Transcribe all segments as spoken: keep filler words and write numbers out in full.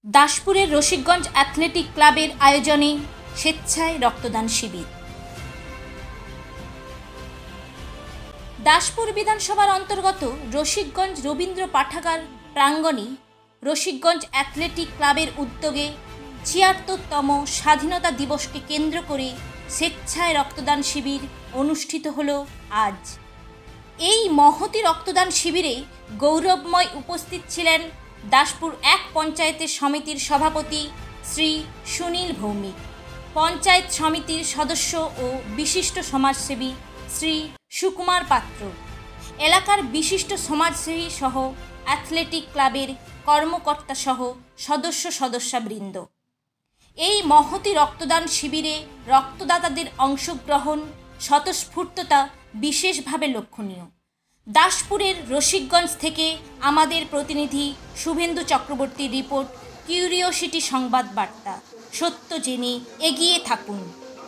দাসপুরের Rasikganj athletic ক্লাবের আয়োজনে স্বেচ্ছায় রক্তদান শিবির। দাসপুর বিধানসভার অন্তর্গত রসিকগঞ্জ রবীন্দ্র পাঠাগার প্রাঙ্গণে রসিকগঞ্জ অ্যাথলেটিক ক্লাবের উদ্যোগে ছিয়াত্তরতম স্বাধীনতা দিবসকে কেন্দ্র করে স্বেচ্ছায় রক্তদান শিবির অনুষ্ঠিত হল আজ। এই মহতি রক্তদান শিবিরে গৌরবময় উপস্থিত ছিলেন দাসপুর এক পঞ্চায়েতের সমিতির সভাপতি শ্রী সুনীল ভৌমিক, পঞ্চায়েত সমিতির সদস্য ও বিশিষ্ট সমাজসেবী শ্রী সুকুমার পাত্র, এলাকার বিশিষ্ট সমাজসেবী সহ অ্যাথলেটিক ক্লাবের কর্মকর্তা সহ সদস্য সদস্যবৃন্দ। এই মহতি রক্তদান শিবিরে রক্তদাতাদের অংশগ্রহণ স্বতঃস্ফূর্ততা বিশেষভাবে লক্ষণীয়। দাসপুরের রসিকগঞ্জ থেকে আমাদের প্রতিনিধি শুভেন্দু চক্রবর্তীর রিপোর্ট, কিউরিওসিটি সংবাদ বার্তা। সত্য জেনে এগিয়ে থাকুন।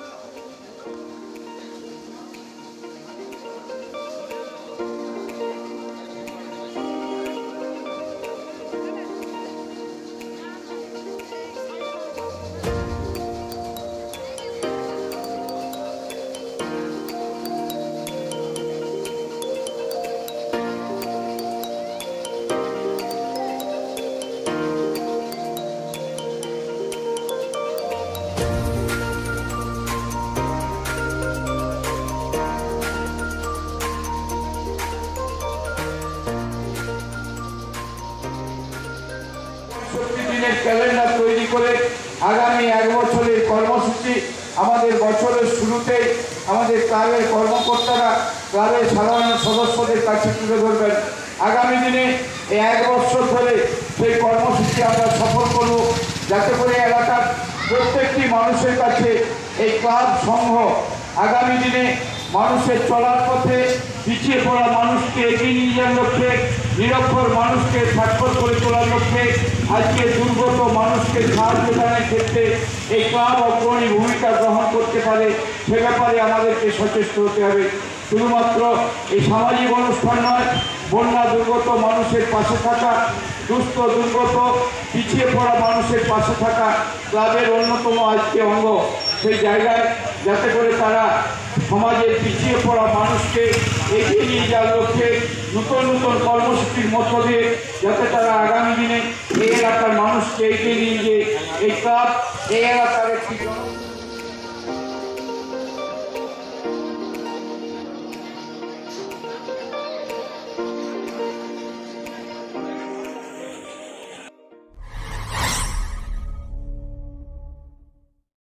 ক্যালেন্ডার তৈরি করে আগামী এক বছরের কর্মসূচি আমাদের বছরের শুরুতেই আমাদের ক্লাবের কর্মকর্তারা ক্লাবের সাধারণ সদস্যদের কাছে তুলে ধরবেন। আগামী দিনে এই এক বছর ধরে সেই কর্মসূচি আমরা সফল করব, যাতে করে এলাকার প্রত্যেকটি মানুষের কাছে এই ক্লাব সংঘ আগামী দিনে মানুষের চলার পথে পিছিয়ে পড়া মানুষকে এগিয়ে নিয়ে যাওয়ার লক্ষ্যে, নিরক্ষর মানুষকে সাক্ষর করে তোলার লক্ষ্যে, আজকে দুর্গত মানুষকে সাহায্য দানের ক্ষেত্রে এই ক্লাব অগ্রণী ভূমিকা গ্রহণ করতে পারে, সে ব্যাপারে আমাদেরকে সচেষ্ট হতে হবে। শুধুমাত্র এই সামাজিক অনুষ্ঠান নয়, বন্যা দুর্গত মানুষের পাশে থাকা, দুস্থ দুর্গত পিছিয়ে পড়া মানুষের পাশে থাকা ক্লাবের অন্যতম আজকে অঙ্গ। সেই জায়গায় যাতে করে তারা সমাজের পিছিয়ে পড়া মানুষকে এগিয়ে নিয়ে যাওয়ার লক্ষ্যে নতুন নতুন কর্মসূচির মধ্য দিয়ে যাতে তারা আগামী দিনে এই এলাকার মানুষকে এগিয়ে নিয়ে গিয়ে এই ক্লাব এই এলাকার একটি